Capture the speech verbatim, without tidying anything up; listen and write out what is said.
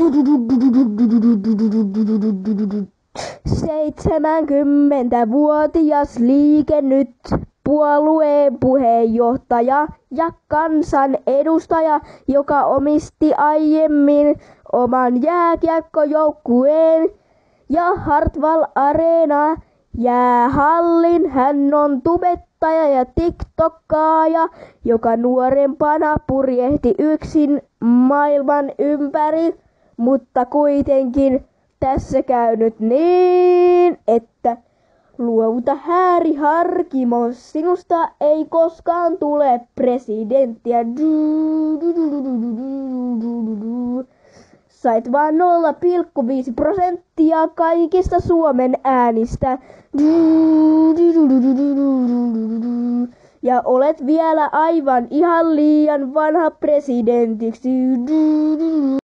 Seitsemänkymmentävuotias Liike Nyt -puolueen puheenjohtaja ja kansanedustaja, joka omisti aiemmin oman jääkiekkojoukkueen ja Hartwall Arena jäähallin. Hän on tubettaja ja tiktokkaaja, joka nuorempana purjehti yksin maailman ympäri, mutta kuitenkin tässä käy nyt niin, että luovuta Harry Harkimo, sinusta ei koskaan tule presidenttiä. Sait vain nolla pilkku viisi prosenttia kaikista Suomen äänistä. Ja olet vielä aivan ihan liian vanha presidentiksi.